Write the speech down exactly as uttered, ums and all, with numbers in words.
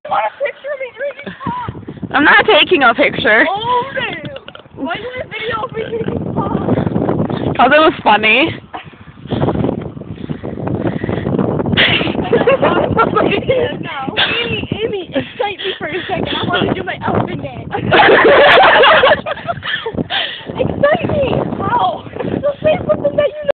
want a picture of me drinking pop. I'm not taking a picture. Oh, no. Why do you want a video of me drinking pop? Because it was funny. No. Amy, Amy, excite me for a second. I want to do my elephant dance.